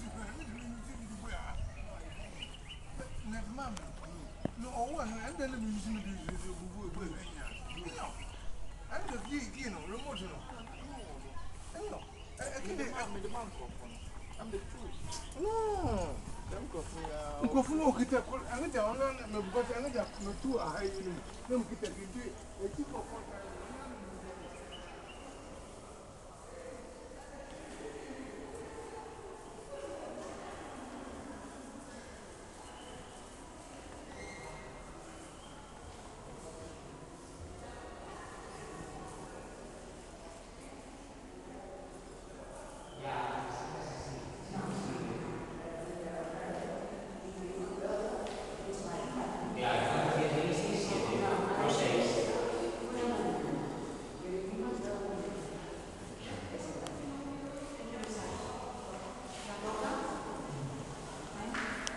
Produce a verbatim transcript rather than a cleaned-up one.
No, one, and then the museum is and the you know, remote. I'm the truth. No. Nkofunu okita ko anga ja ona me because anga ja me tu a ha yi ni me kita gidi e ti ko ko